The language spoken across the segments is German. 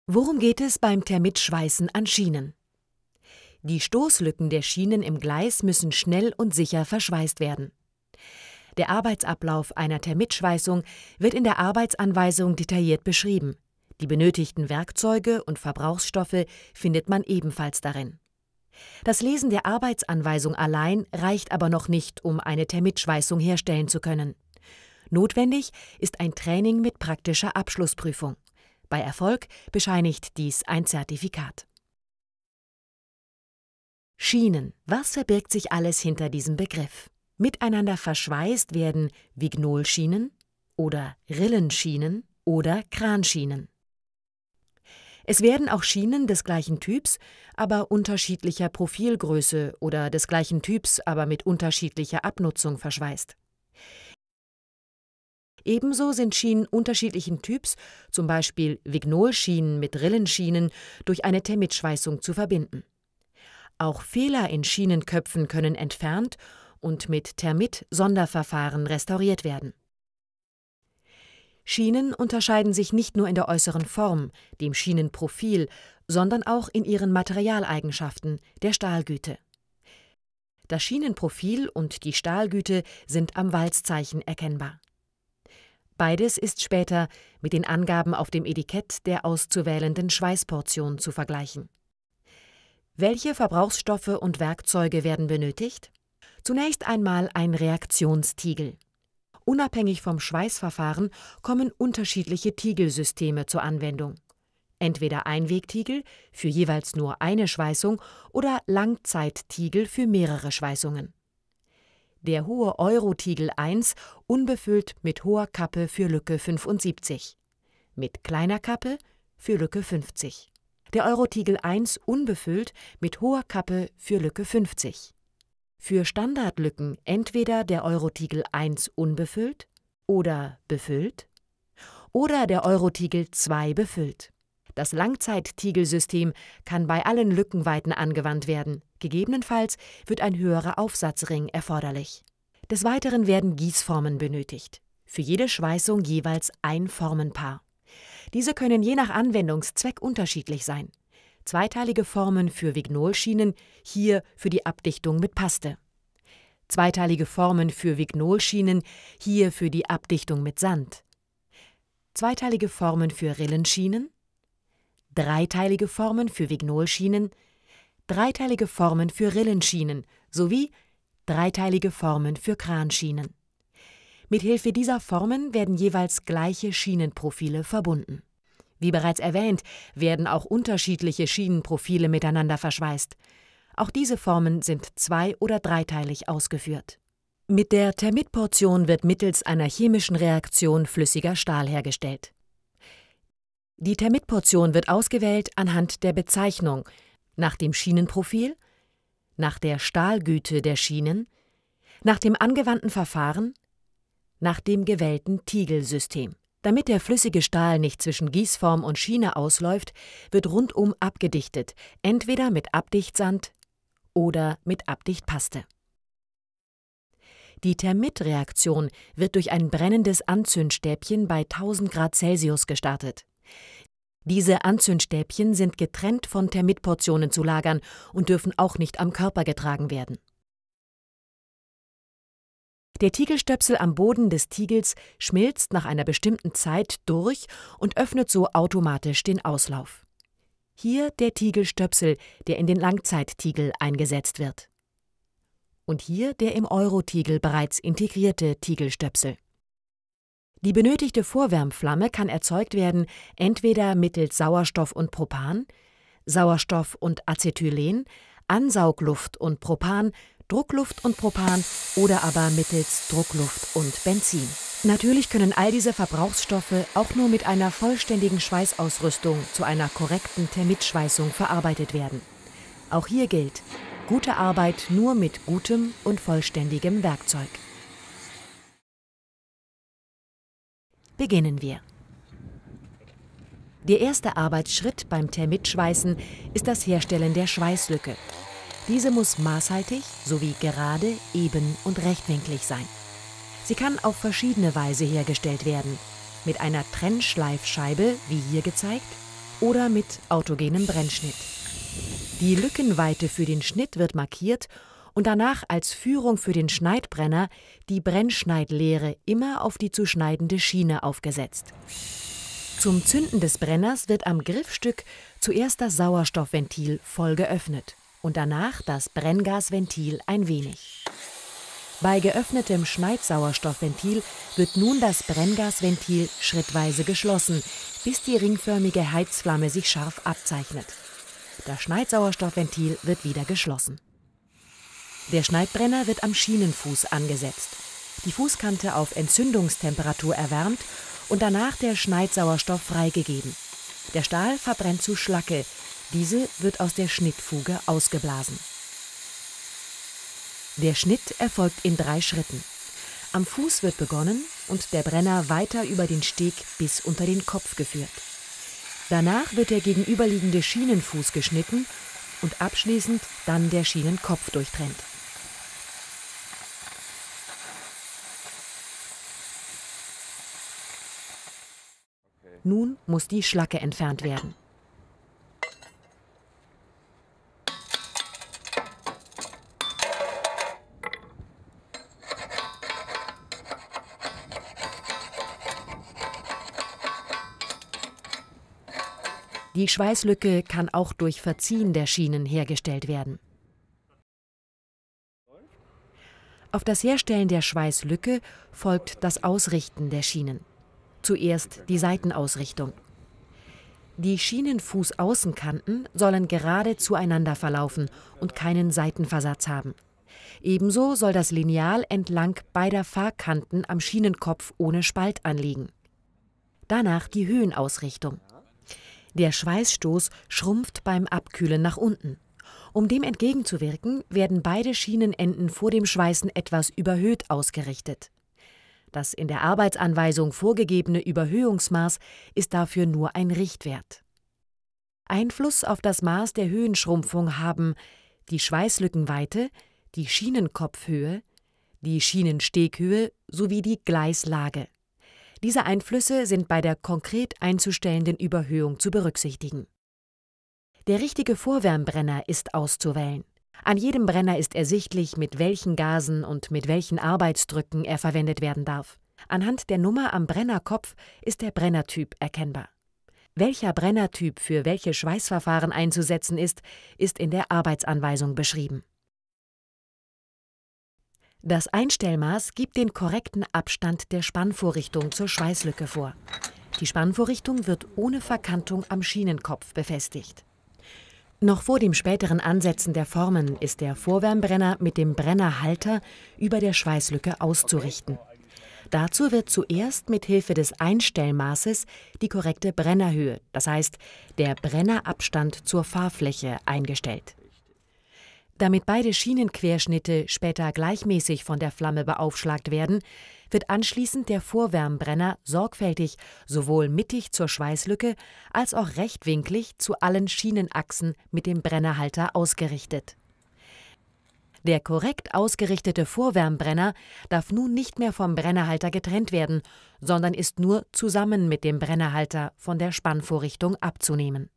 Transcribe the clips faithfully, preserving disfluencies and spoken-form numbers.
Worum geht es beim Thermitschweißen an Schienen? Die Stoßlücken der Schienen im Gleis müssen schnell und sicher verschweißt werden. Der Arbeitsablauf einer Thermitschweißung wird in der Arbeitsanweisung detailliert beschrieben. Die benötigten Werkzeuge und Verbrauchsstoffe findet man ebenfalls darin. Das Lesen der Arbeitsanweisung allein reicht aber noch nicht, um eine Thermitschweißung herstellen zu können. Notwendig ist ein Training mit praktischer Abschlussprüfung. Bei Erfolg bescheinigt dies ein Zertifikat. Schienen. Was verbirgt sich alles hinter diesem Begriff? Miteinander verschweißt werden Vignolschienen oder Rillenschienen oder Kranschienen. Es werden auch Schienen des gleichen Typs, aber unterschiedlicher Profilgröße oder des gleichen Typs, aber mit unterschiedlicher Abnutzung verschweißt. Ebenso sind Schienen unterschiedlichen Typs, zum Beispiel Vignolschienen mit Rillenschienen, durch eine Thermitschweißung zu verbinden. Auch Fehler in Schienenköpfen können entfernt und mit Thermit-Sonderverfahren restauriert werden. Schienen unterscheiden sich nicht nur in der äußeren Form, dem Schienenprofil, sondern auch in ihren Materialeigenschaften, der Stahlgüte. Das Schienenprofil und die Stahlgüte sind am Walzzeichen erkennbar. Beides ist später mit den Angaben auf dem Etikett der auszuwählenden Schweißportion zu vergleichen. Welche Verbrauchsstoffe und Werkzeuge werden benötigt? Zunächst einmal ein Reaktionstiegel. Unabhängig vom Schweißverfahren kommen unterschiedliche Tiegelsysteme zur Anwendung. Entweder Einwegtiegel für jeweils nur eine Schweißung oder Langzeittiegel für mehrere Schweißungen. Der hohe Euro-Tiegel eins unbefüllt mit hoher Kappe für Lücke fünfundsiebzig, mit kleiner Kappe für Lücke fünfzig. Der Euro-Tiegel eins unbefüllt mit hoher Kappe für Lücke fünfzig. Für Standardlücken entweder der Euro-Tiegel eins unbefüllt oder befüllt oder der Euro-Tiegel zwei befüllt. Das Langzeit-Tiegelsystem kann bei allen Lückenweiten angewandt werden. Gegebenenfalls wird ein höherer Aufsatzring erforderlich. Des Weiteren werden Gießformen benötigt. Für jede Schweißung jeweils ein Formenpaar. Diese können je nach Anwendungszweck unterschiedlich sein. Zweiteilige Formen für Vignolschienen, hier für die Abdichtung mit Paste. Zweiteilige Formen für Vignolschienen, hier für die Abdichtung mit Sand. Zweiteilige Formen für Rillenschienen. Dreiteilige Formen für Vignolschienen, dreiteilige Formen für Rillenschienen sowie dreiteilige Formen für Kranschienen. Mithilfe dieser Formen werden jeweils gleiche Schienenprofile verbunden. Wie bereits erwähnt, werden auch unterschiedliche Schienenprofile miteinander verschweißt. Auch diese Formen sind zwei- oder dreiteilig ausgeführt. Mit der Thermitportion wird mittels einer chemischen Reaktion flüssiger Stahl hergestellt. Die Thermitportion wird ausgewählt anhand der Bezeichnung, nach dem Schienenprofil, nach der Stahlgüte der Schienen, nach dem angewandten Verfahren, nach dem gewählten Tiegelsystem. Damit der flüssige Stahl nicht zwischen Gießform und Schiene ausläuft, wird rundum abgedichtet, entweder mit Abdichtsand oder mit Abdichtpaste. Die Thermitreaktion wird durch ein brennendes Anzündstäbchen bei tausend Grad Celsius gestartet. Diese Anzündstäbchen sind getrennt von Thermitportionen zu lagern und dürfen auch nicht am Körper getragen werden. Der Tiegelstöpsel am Boden des Tiegels schmilzt nach einer bestimmten Zeit durch und öffnet so automatisch den Auslauf. Hier der Tiegelstöpsel, der in den Langzeittiegel eingesetzt wird. Und hier der im Euro-Tiegel bereits integrierte Tiegelstöpsel. Die benötigte Vorwärmflamme kann erzeugt werden entweder mittels Sauerstoff und Propan, Sauerstoff und Acetylen, Ansaugluft und Propan, Druckluft und Propan oder aber mittels Druckluft und Benzin. Natürlich können all diese Verbrauchsstoffe auch nur mit einer vollständigen Schweißausrüstung zu einer korrekten Thermitschweißung verarbeitet werden. Auch hier gilt: gute Arbeit nur mit gutem und vollständigem Werkzeug. Beginnen wir. Der erste Arbeitsschritt beim Thermitschweißen ist das Herstellen der Schweißlücke. Diese muss maßhaltig sowie gerade, eben und rechtwinklig sein. Sie kann auf verschiedene Weise hergestellt werden. Mit einer Trennschleifscheibe, wie hier gezeigt, oder mit autogenem Brennschnitt. Die Lückenweite für den Schnitt wird markiert und danach als Führung für den Schneidbrenner die Brennschneidleere immer auf die zu schneidende Schiene aufgesetzt. Zum Zünden des Brenners wird am Griffstück zuerst das Sauerstoffventil voll geöffnet und danach das Brenngasventil ein wenig. Bei geöffnetem Schneidsauerstoffventil wird nun das Brenngasventil schrittweise geschlossen, bis die ringförmige Heizflamme sich scharf abzeichnet. Das Schneidsauerstoffventil wird wieder geschlossen. Der Schneidbrenner wird am Schienenfuß angesetzt, die Fußkante auf Entzündungstemperatur erwärmt und danach der Schneidsauerstoff freigegeben. Der Stahl verbrennt zu Schlacke, diese wird aus der Schnittfuge ausgeblasen. Der Schnitt erfolgt in drei Schritten. Am Fuß wird begonnen und der Brenner weiter über den Steg bis unter den Kopf geführt. Danach wird der gegenüberliegende Schienenfuß geschnitten und abschließend dann der Schienenkopf durchtrennt. Nun muss die Schlacke entfernt werden. Die Schweißlücke kann auch durch Verziehen der Schienen hergestellt werden. Auf das Herstellen der Schweißlücke folgt das Ausrichten der Schienen. Zuerst die Seitenausrichtung. Die Schienenfußaußenkanten sollen gerade zueinander verlaufen und keinen Seitenversatz haben. Ebenso soll das Lineal entlang beider Fahrkanten am Schienenkopf ohne Spalt anliegen. Danach die Höhenausrichtung. Der Schweißstoß schrumpft beim Abkühlen nach unten. Um dem entgegenzuwirken, werden beide Schienenenden vor dem Schweißen etwas überhöht ausgerichtet. Das in der Arbeitsanweisung vorgegebene Überhöhungsmaß ist dafür nur ein Richtwert. Einfluss auf das Maß der Höhenschrumpfung haben die Schweißlückenweite, die Schienenkopfhöhe, die Schienensteghöhe sowie die Gleislage. Diese Einflüsse sind bei der konkret einzustellenden Überhöhung zu berücksichtigen. Der richtige Vorwärmbrenner ist auszuwählen. An jedem Brenner ist ersichtlich, mit welchen Gasen und mit welchen Arbeitsdrücken er verwendet werden darf. Anhand der Nummer am Brennerkopf ist der Brennertyp erkennbar. Welcher Brennertyp für welche Schweißverfahren einzusetzen ist, ist in der Arbeitsanweisung beschrieben. Das Einstellmaß gibt den korrekten Abstand der Spannvorrichtung zur Schweißlücke vor. Die Spannvorrichtung wird ohne Verkantung am Schienenkopf befestigt. Noch vor dem späteren Ansetzen der Formen ist der Vorwärmbrenner mit dem Brennerhalter über der Schweißlücke auszurichten. Dazu wird zuerst mit Hilfe des Einstellmaßes die korrekte Brennerhöhe, das heißt der Brennerabstand zur Fahrfläche, eingestellt. Damit beide Schienenquerschnitte später gleichmäßig von der Flamme beaufschlagt werden, wird anschließend der Vorwärmbrenner sorgfältig sowohl mittig zur Schweißlücke als auch rechtwinklig zu allen Schienenachsen mit dem Brennerhalter ausgerichtet. Der korrekt ausgerichtete Vorwärmbrenner darf nun nicht mehr vom Brennerhalter getrennt werden, sondern ist nur zusammen mit dem Brennerhalter von der Spannvorrichtung abzunehmen.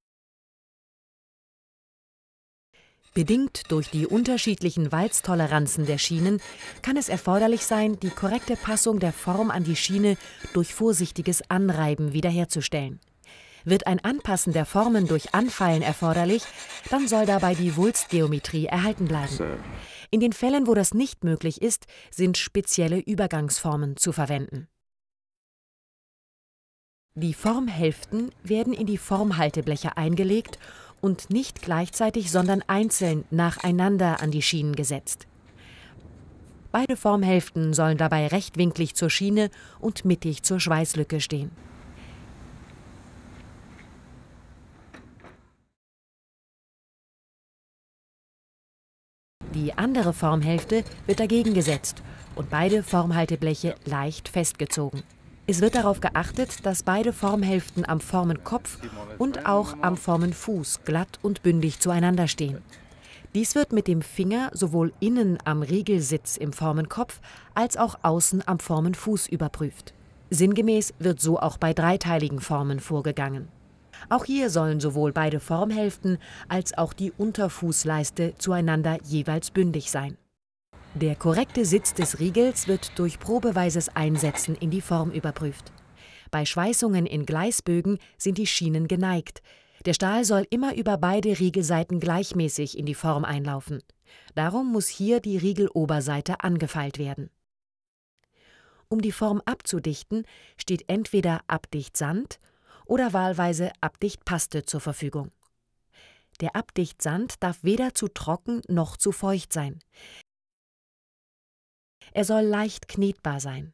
Bedingt durch die unterschiedlichen Walztoleranzen der Schienen kann es erforderlich sein, die korrekte Passung der Form an die Schiene durch vorsichtiges Anreiben wiederherzustellen. Wird ein Anpassen der Formen durch Anfeilen erforderlich, dann soll dabei die Wulstgeometrie erhalten bleiben. In den Fällen, wo das nicht möglich ist, sind spezielle Übergangsformen zu verwenden. Die Formhälften werden in die Formhaltebleche eingelegt und nicht gleichzeitig, sondern einzeln nacheinander an die Schienen gesetzt. Beide Formhälften sollen dabei rechtwinklig zur Schiene und mittig zur Schweißlücke stehen. Die andere Formhälfte wird dagegen gesetzt und beide Formhaltebleche leicht festgezogen. Es wird darauf geachtet, dass beide Formhälften am Formenkopf und auch am Formenfuß glatt und bündig zueinander stehen. Dies wird mit dem Finger sowohl innen am Riegelsitz im Formenkopf als auch außen am Formenfuß überprüft. Sinngemäß wird so auch bei dreiteiligen Formen vorgegangen. Auch hier sollen sowohl beide Formhälften als auch die Unterfußleiste zueinander jeweils bündig sein. Der korrekte Sitz des Riegels wird durch probeweises Einsetzen in die Form überprüft. Bei Schweißungen in Gleisbögen sind die Schienen geneigt. Der Stahl soll immer über beide Riegelseiten gleichmäßig in die Form einlaufen. Darum muss hier die Riegeloberseite angefeilt werden. Um die Form abzudichten, steht entweder Abdichtsand oder wahlweise Abdichtpaste zur Verfügung. Der Abdichtsand darf weder zu trocken noch zu feucht sein. Er soll leicht knetbar sein.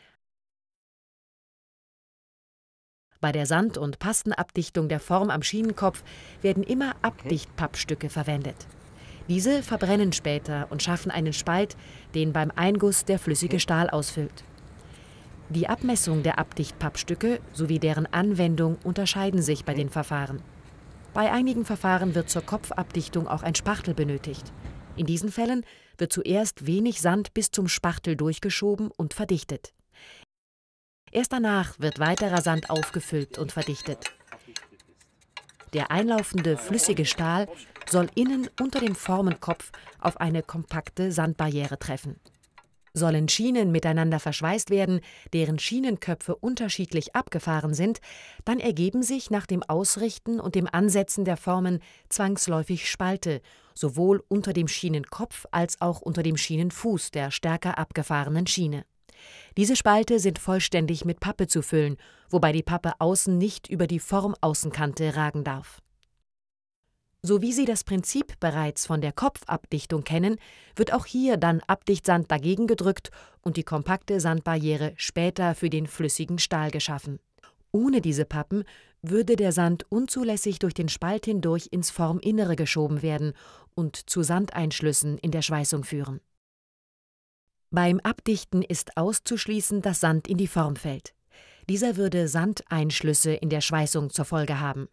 Bei der Sand- und Pastenabdichtung der Form am Schienenkopf werden immer Abdichtpappstücke verwendet. Diese verbrennen später und schaffen einen Spalt, den beim Einguss der flüssige Stahl ausfüllt. Die Abmessung der Abdichtpappstücke sowie deren Anwendung unterscheiden sich bei den Verfahren. Bei einigen Verfahren wird zur Kopfabdichtung auch ein Spachtel benötigt. In diesen Fällen wird zuerst wenig Sand bis zum Spachtel durchgeschoben und verdichtet. Erst danach wird weiterer Sand aufgefüllt und verdichtet. Der einlaufende flüssige Stahl soll innen unter dem Formenkopf auf eine kompakte Sandbarriere treffen. Sollen Schienen miteinander verschweißt werden, deren Schienenköpfe unterschiedlich abgefahren sind, dann ergeben sich nach dem Ausrichten und dem Ansetzen der Formen zwangsläufig Spalte, sowohl unter dem Schienenkopf als auch unter dem Schienenfuß der stärker abgefahrenen Schiene. Diese Spalte sind vollständig mit Pappe zu füllen, wobei die Pappe außen nicht über die Formaußenkante ragen darf. So wie Sie das Prinzip bereits von der Kopfabdichtung kennen, wird auch hier dann Abdichtsand dagegen gedrückt und die kompakte Sandbarriere später für den flüssigen Stahl geschaffen. Ohne diese Pappen würde der Sand unzulässig durch den Spalt hindurch ins Forminnere geschoben werden und zu Sandeinschlüssen in der Schweißung führen. Beim Abdichten ist auszuschließen, dass Sand in die Form fällt. Dieser würde Sandeinschlüsse in der Schweißung zur Folge haben.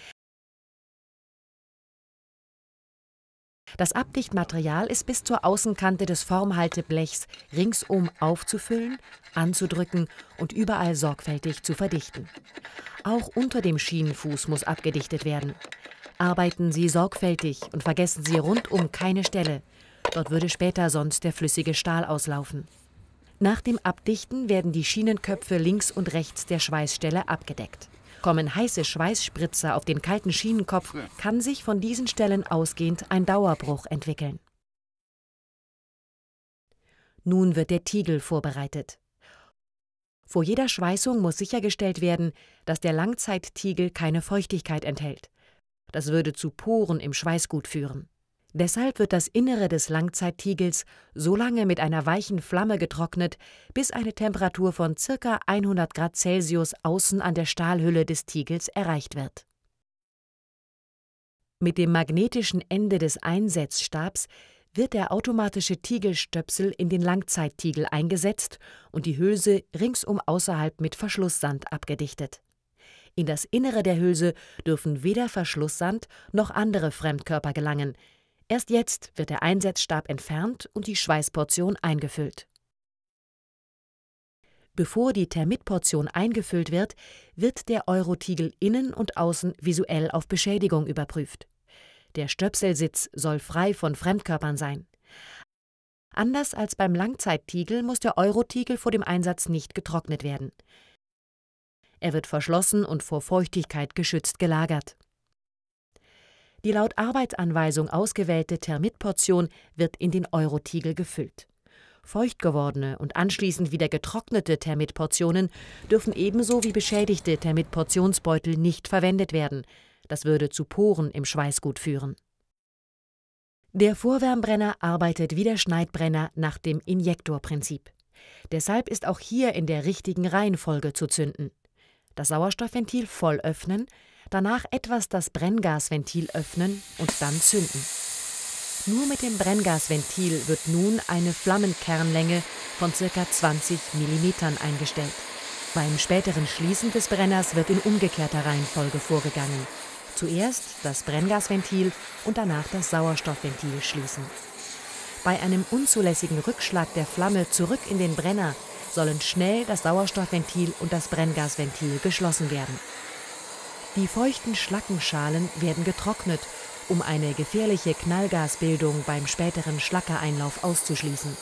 Das Abdichtmaterial ist bis zur Außenkante des Formhalteblechs ringsum aufzufüllen, anzudrücken und überall sorgfältig zu verdichten. Auch unter dem Schienenfuß muss abgedichtet werden. Arbeiten Sie sorgfältig und vergessen Sie rundum keine Stelle. Dort würde später sonst der flüssige Stahl auslaufen. Nach dem Abdichten werden die Schienenköpfe links und rechts der Schweißstelle abgedeckt. Kommen heiße Schweißspritzer auf den kalten Schienenkopf, kann sich von diesen Stellen ausgehend ein Dauerbruch entwickeln. Nun wird der Tiegel vorbereitet. Vor jeder Schweißung muss sichergestellt werden, dass der Langzeittiegel keine Feuchtigkeit enthält. Das würde zu Poren im Schweißgut führen. Deshalb wird das Innere des Langzeittiegels so lange mit einer weichen Flamme getrocknet, bis eine Temperatur von ca. hundert Grad Celsius außen an der Stahlhülle des Tiegels erreicht wird. Mit dem magnetischen Ende des Einsetzstabs wird der automatische Tiegelstöpsel in den Langzeittiegel eingesetzt und die Hülse ringsum außerhalb mit Verschlusssand abgedichtet. In das Innere der Hülse dürfen weder Verschlusssand noch andere Fremdkörper gelangen. Erst jetzt wird der Einsetzstab entfernt und die Schweißportion eingefüllt. Bevor die Thermitportion eingefüllt wird, wird der Eurotiegel innen und außen visuell auf Beschädigung überprüft. Der Stöpselsitz soll frei von Fremdkörpern sein. Anders als beim Langzeittiegel muss der Eurotiegel vor dem Einsatz nicht getrocknet werden. Er wird verschlossen und vor Feuchtigkeit geschützt gelagert. Die laut Arbeitsanweisung ausgewählte Thermitportion wird in den Eurotiegel gefüllt. Feucht gewordene und anschließend wieder getrocknete Thermitportionen dürfen ebenso wie beschädigte Thermitportionsbeutel nicht verwendet werden. Das würde zu Poren im Schweißgut führen. Der Vorwärmbrenner arbeitet wie der Schneidbrenner nach dem Injektorprinzip. Deshalb ist auch hier in der richtigen Reihenfolge zu zünden. Das Sauerstoffventil voll öffnen, danach etwas das Brenngasventil öffnen und dann zünden. Nur mit dem Brenngasventil wird nun eine Flammenkernlänge von ca. zwanzig Millimeter eingestellt. Beim späteren Schließen des Brenners wird in umgekehrter Reihenfolge vorgegangen. Zuerst das Brenngasventil und danach das Sauerstoffventil schließen. Bei einem unzulässigen Rückschlag der Flamme zurück in den Brenner sollen schnell das Sauerstoffventil und das Brenngasventil geschlossen werden. Die feuchten Schlackenschalen werden getrocknet, um eine gefährliche Knallgasbildung beim späteren Schlackereinlauf auszuschließen.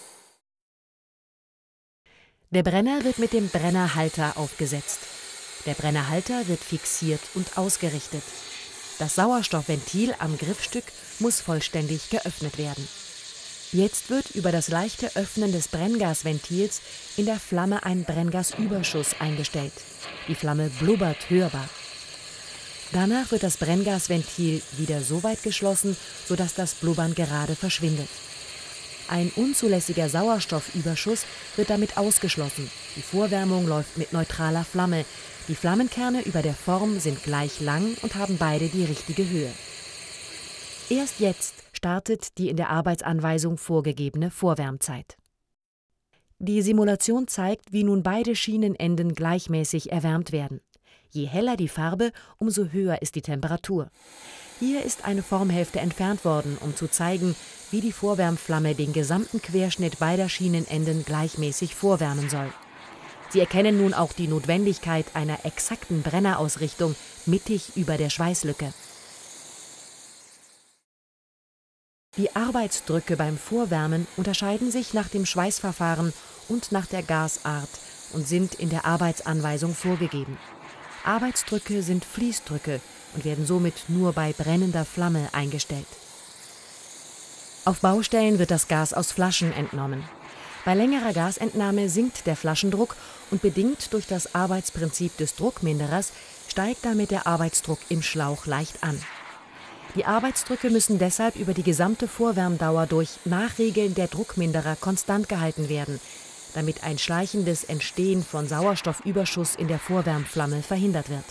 Der Brenner wird mit dem Brennerhalter aufgesetzt. Der Brennerhalter wird fixiert und ausgerichtet. Das Sauerstoffventil am Griffstück muss vollständig geöffnet werden. Jetzt wird über das leichte Öffnen des Brenngasventils in der Flamme ein Brenngasüberschuss eingestellt. Die Flamme blubbert hörbar. Danach wird das Brenngasventil wieder so weit geschlossen, sodass das Blubbern gerade verschwindet. Ein unzulässiger Sauerstoffüberschuss wird damit ausgeschlossen. Die Vorwärmung läuft mit neutraler Flamme. Die Flammenkerne über der Form sind gleich lang und haben beide die richtige Höhe. Erst jetzt startet die in der Arbeitsanweisung vorgegebene Vorwärmzeit. Die Simulation zeigt, wie nun beide Schienenenden gleichmäßig erwärmt werden. Je heller die Farbe, umso höher ist die Temperatur. Hier ist eine Formhälfte entfernt worden, um zu zeigen, wie die Vorwärmflamme den gesamten Querschnitt beider Schienenenden gleichmäßig vorwärmen soll. Sie erkennen nun auch die Notwendigkeit einer exakten Brennerausrichtung mittig über der Schweißlücke. Die Arbeitsdrücke beim Vorwärmen unterscheiden sich nach dem Schweißverfahren und nach der Gasart und sind in der Arbeitsanweisung vorgegeben. Arbeitsdrücke sind Fließdrücke und werden somit nur bei brennender Flamme eingestellt. Auf Baustellen wird das Gas aus Flaschen entnommen. Bei längerer Gasentnahme sinkt der Flaschendruck und bedingt durch das Arbeitsprinzip des Druckminderers steigt damit der Arbeitsdruck im Schlauch leicht an. Die Arbeitsdrücke müssen deshalb über die gesamte Vorwärmdauer durch Nachregeln der Druckminderer konstant gehalten werden, damit ein schleichendes Entstehen von Sauerstoffüberschuss in der Vorwärmflamme verhindert wird.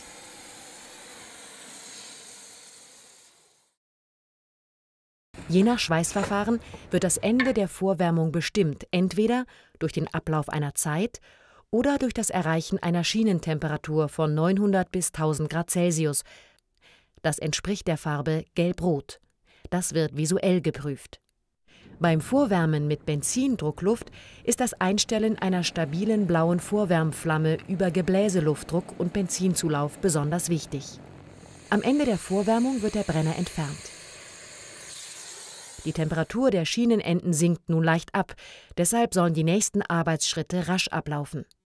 Je nach Schweißverfahren wird das Ende der Vorwärmung bestimmt, entweder durch den Ablauf einer Zeit oder durch das Erreichen einer Schienentemperatur von neunhundert bis tausend Grad Celsius. Das entspricht der Farbe gelb-rot. Das wird visuell geprüft. Beim Vorwärmen mit Benzindruckluft ist das Einstellen einer stabilen blauen Vorwärmflamme über Gebläseluftdruck und Benzinzulauf besonders wichtig. Am Ende der Vorwärmung wird der Brenner entfernt. Die Temperatur der Schienenenden sinkt nun leicht ab, deshalb sollen die nächsten Arbeitsschritte rasch ablaufen.